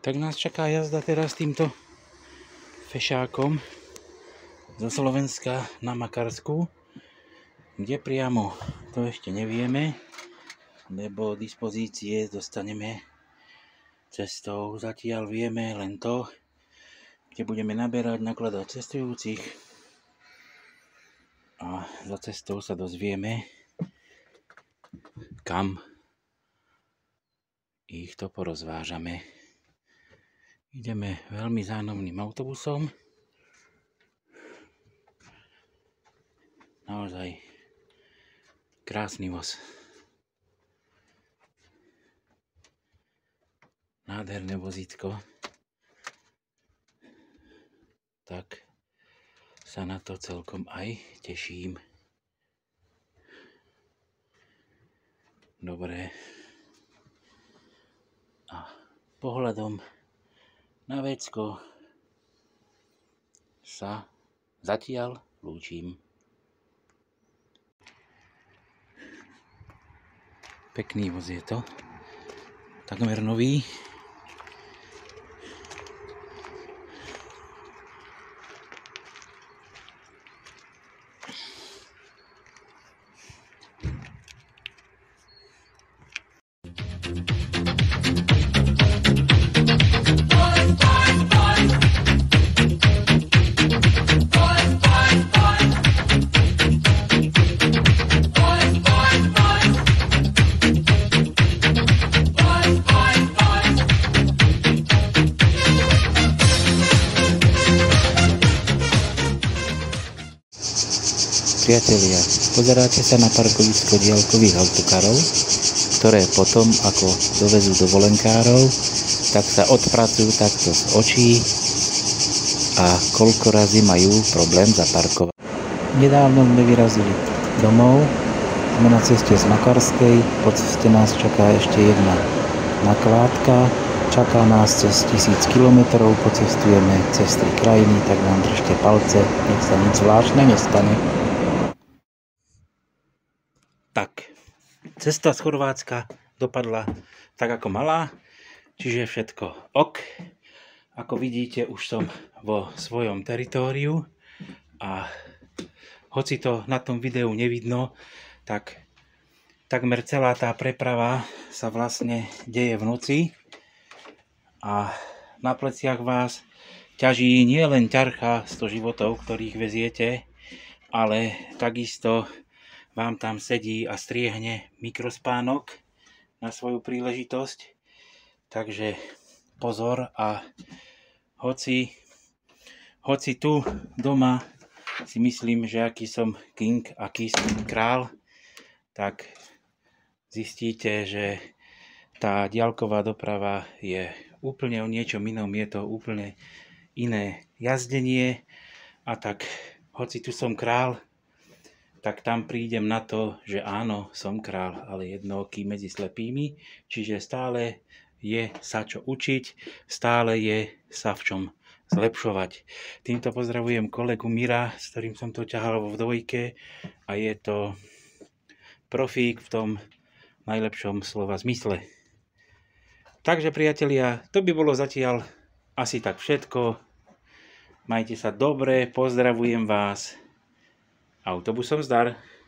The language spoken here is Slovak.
Tak nás čaká jazda teraz týmto fešákom zo Slovenska na Makarsku. Kde priamo, to ešte nevieme, lebo dispozície dostaneme cestou. Zatiaľ vieme len to, kde budeme naberať, nakladať cestujúcich a za cestou sa dozvieme, kam ich to porozvážame. Ideme veľmi zánomným autobusom. Naozaj krásny voz. Nádherné vozítko. Tak sa na to celkom aj teším. Dobre. A pohľadom na vecko sa zatiaľ lúčim. Pekný voz je to. Takmer nový. Priatelia, pozeráte sa na parkovisko diaľkových autokarov, ktoré potom, ako dovezú dovolenkárov, tak sa odpracujú takto z očí a koľko razy majú problém zaparkovať. Nedávno sme vyrazili domov, sme na ceste z Makarskej, po ceste nás čaká ešte jedna nakládka, čaká nás cez 1000 km, pocestujeme cez 3 krajiny, tak nám držte palce, nech sa nič zvláštne nestane. Tak, cesta z Chorvátska dopadla tak, ako mala, čiže všetko ok. Ako vidíte, už som vo svojom teritóriu a hoci to na tom videu nevidno, tak takmer celá tá preprava sa vlastne deje v noci a na pleciach vás ťaží nielen ťarcha 100 životov, ktorých veziete, ale takisto vám tam sedí a striehne mikrospánok na svoju príležitosť. Takže pozor a hoci tu doma si myslím, že aký som king, aký som král, tak zistíte, že tá diaľková doprava je úplne o niečom inom, je to úplne iné jazdenie a tak hoci tu som král, tak tam prídem na to, že áno, som král, ale jednooký medzi slepými, čiže stále je sa čo učiť, stále je sa v čom zlepšovať. Týmto pozdravujem kolegu Mira, s ktorým som to ťahal vo dvojke a je to profík v tom najlepšom slova zmysle. Takže priatelia, to by bolo zatiaľ asi tak všetko. Majte sa dobre, pozdravujem vás. Autobusom zdar.